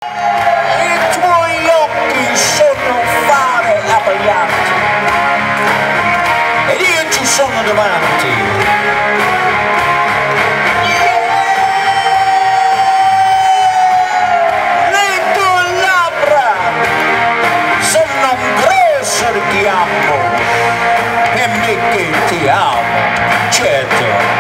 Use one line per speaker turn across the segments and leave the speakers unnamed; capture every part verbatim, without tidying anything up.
I tuoi occhi sono fare abbaglianti ed io ci sono davanti. Le tue labbra sono un grosso richiamo per me che ti amo, certo.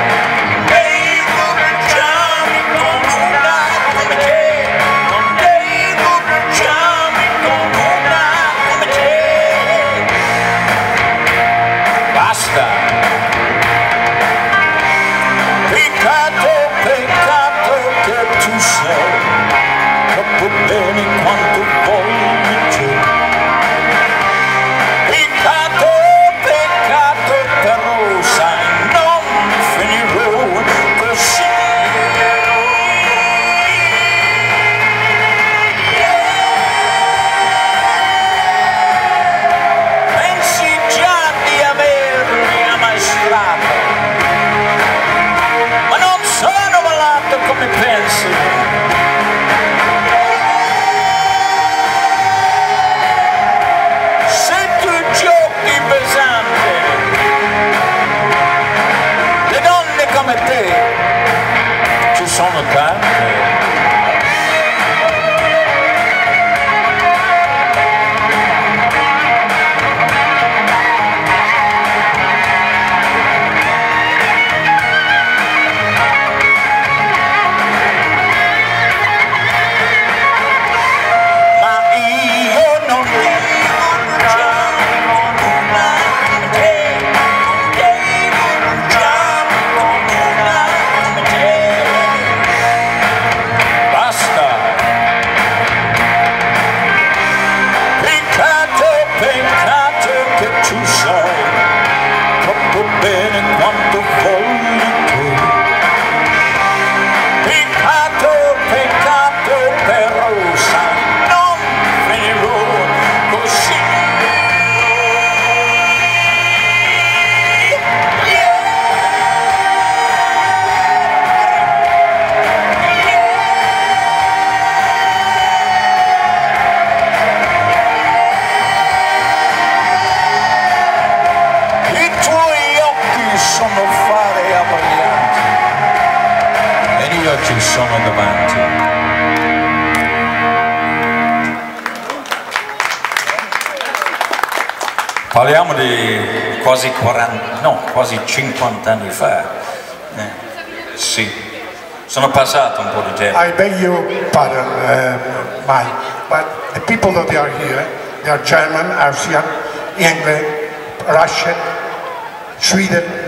Peccato, peccato che tu sei troppo bene quanto voglio tu. Peccato, peccato però sai non finirò così. Pensi già di avermi ammaestrato, sono malato come pensi. Se tu giochi pesante, le donne come te ci sono tante. Bene quanto voglio tu. Peccato, peccato però sai non finirò così. Sono fare abbaglianti ed io ci sono davanti. Parliamo di quasi quaranta, no, quasi cinquanta anni fa. Eh, sì, sono passato un po' di tempo.
I beg your pardon, uh, Mike, but the people that are here, they are German, Austrian, English, Russian, Sweden,